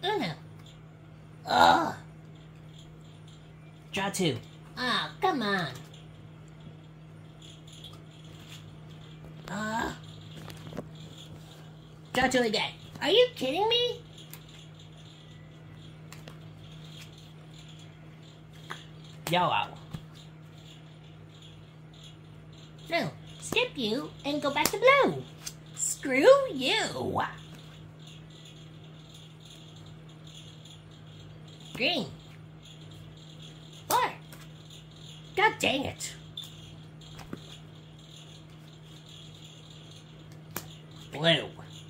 Uno. Ugh. Draw 2. Oh, come on. Draw 2 again. Are you kidding me? Yellow. No, skip you and go back to blue. Screw you. Green. 4. God dang it. Blue.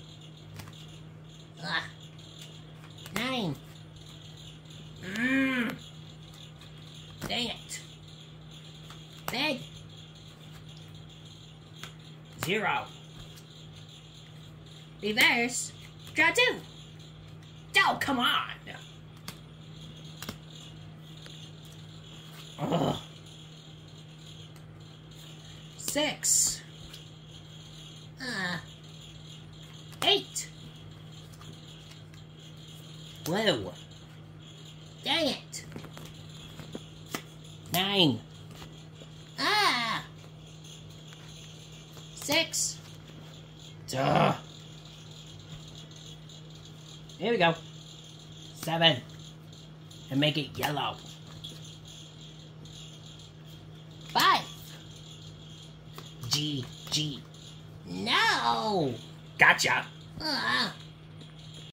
9. Dang it. Red. 0. Reverse. Draw 2. Oh, come on. Ugh. 6. 8. Blue. Dang it. 9. 6. Duh. Here we go. 7. And make it yellow. 5. G. No. Gotcha.